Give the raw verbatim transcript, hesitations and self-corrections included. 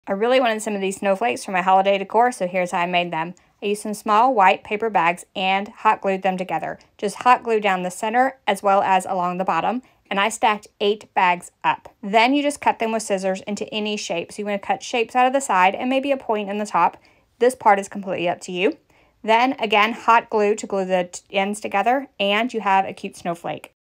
I really wanted some of these snowflakes for my holiday decor, so here's how I made them. I used some small white paper bags and hot glued them together. Just hot glue down the center as well as along the bottom, and I stacked eight bags up. Then you just cut them with scissors into any shape. So you want to cut shapes out of the side and maybe a point in the top. This part is completely up to you. Then again, hot glue to glue the ends together, and you have a cute snowflake.